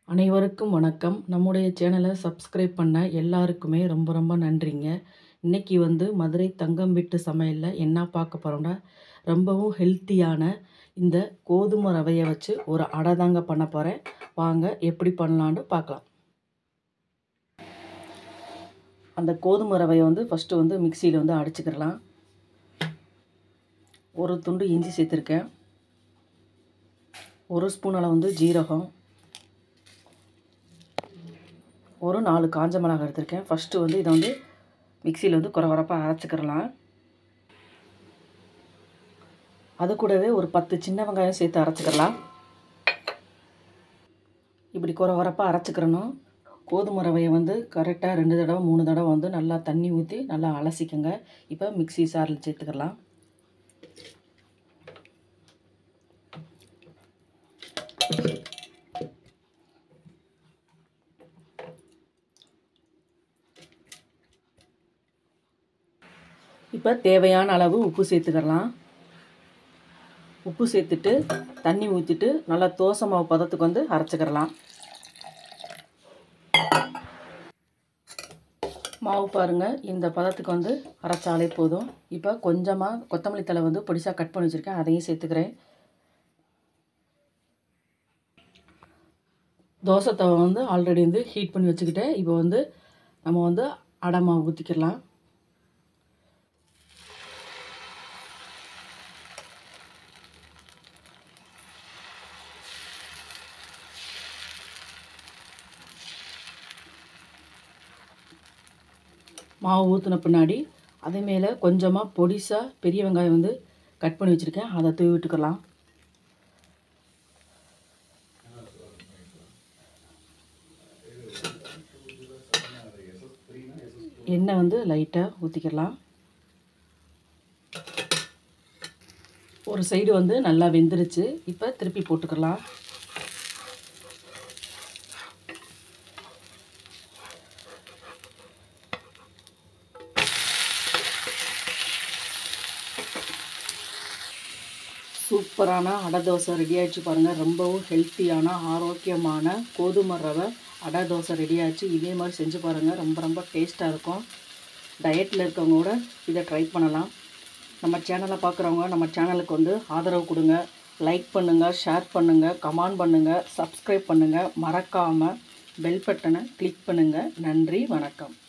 அனைவருக்கும் வணக்கம். நம்முடைய சேனலை சப்ஸ்கிரைப் பண்ண எல்லாருக்குமே ரொம்ப ரொம்ப நன்றிங்க. இன்றைக்கி மதுரை தங்கம் வீட்டு சமையலில் என்ன பார்க்க போகிறோம்னா, ரொம்பவும் ஹெல்த்தியான இந்த கோதுமை ரவையை வச்சு ஒரு அடை தாங்க பண்ண போகிறேன். வாங்க எப்படி பண்ணலான்னு பார்க்கலாம். அந்த கோதுமை ரவையை ஃபஸ்ட்டு மிக்சியில் அடிச்சுக்கிடலாம். ஒரு துண்டு இஞ்சி சேர்த்துருக்கேன். ஒரு ஸ்பூன் அளவு ஜீரகம், ஒரு 4 காஞ்ச மிளகாய் எடுத்திருக்கேன். ஃபஸ்ட்டு இதை மிக்சியில் குறவரப்பாக அரைச்சிக்கிறலாம். அது கூடவே ஒரு 10 சின்ன வெங்காயம் சேர்த்து அரைச்சிக்கிறலாம். இப்படி குறவரப்பாக அரைச்சிக்கிறணும். கோதுமை ரவையை கரெக்டாக 2 தடவை 3 தடவை நல்லா தண்ணி ஊற்றி நல்லா அலசிக்கங்க. இப்போ மிக்சி சாரில் சேர்த்துக்கலாம். இப்போ தேவையான அளவு உப்பு சேர்த்துக்கலாம். உப்பு சேர்த்துட்டு தண்ணி ஊற்றிட்டு நல்லா தோசை மாவு பதத்துக்கு அரைச்சிக்கிறலாம். மாவு பாருங்கள், இந்த பதத்துக்கு அரைச்சாலே போதும். இப்போ கொஞ்சமாக கொத்தமல்லி தழை பொடிசாக கட் பண்ணி வச்சுருக்கேன், அதையும் சேர்த்துக்கிறேன். தோசை தவை ஆல்ரெடி ஹீட் பண்ணி வச்சுக்கிட்டேன். இப்போ நம்ம அடை மாவு ஊற்றிக்கலாம். மாவு ஊற்றின பின்னாடி அதே மேலே கொஞ்சமாக பொடிசாக பெரிய வெங்காயம் கட் பண்ணி வச்சுருக்கேன், அதை தூவி விட்டுக்கலாம். எண்ணெய் லைட்டாக ஊற்றிக்கலாம். ஒரு சைடு நல்லா வெந்துருச்சு. இப்போ திருப்பி போட்டுக்கலாம். சூப்பரான அடை தோசை ரெடி ஆகிடுச்சு பாருங்கள். ரொம்பவும் ஹெல்த்தியான ஆரோக்கியமான கோதுமை ரவை அடை தோசை ரெடி ஆகிடுச்சு. இதே மாதிரி செஞ்சு பாருங்கள், ரொம்ப ரொம்ப டேஸ்ட்டாக இருக்கும். டயட்டில் இருக்கவங்க கூட இதை ட்ரை பண்ணலாம். நம்ம சேனலை பார்க்குறவங்க நம்ம சேனலுக்கு ஆதரவு கொடுங்க. லைக் பண்ணுங்கள், ஷேர் பண்ணுங்கள், கமெண்ட் பண்ணுங்கள், சப்ஸ்கிரைப் பண்ணுங்கள். மறக்காமல் பெல் பட்டனை கிளிக் பண்ணுங்கள். நன்றி, வணக்கம்.